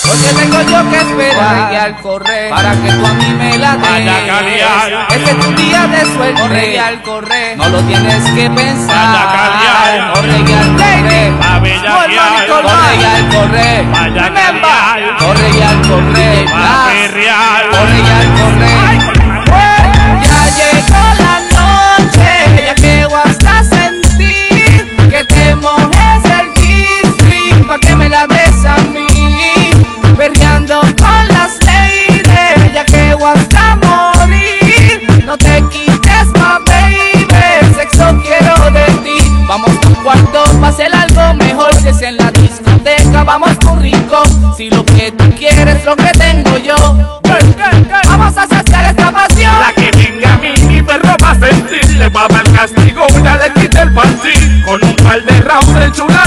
porque tengo yo que esperar y al correr para que tú a mí me la des. Este es tu día de suerte, corre y al correr no lo tienes que pensar. Corre y al correr, corre y al correr, corre y al correr, corre y al correr. Ya llegó la noche, ya que vas a sentir que te mojes el kiss, pa' que me la des a mí. Perreando con las ladies, ya que vas a morir. No te quites más, baby, sexo quiero de ti. Vamos a un cuarto pa' hacer algo mejor. Si es en la discoteca, vamos muy rico. Si lo que tú quieres es lo que tengo yo, vamos a saciar esta pasión. La que venga a mí, mi perro va a sentir. Le va a dar castigo, una le quita el panty. Con un par de rounds de chula